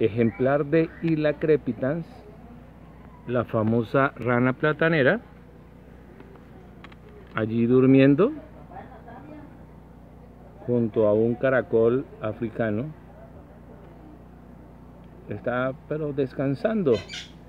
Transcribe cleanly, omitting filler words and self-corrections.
ejemplar de Hyla crepitans, la famosa rana platanera, allí durmiendo junto a un caracol africano. Está pero descansando.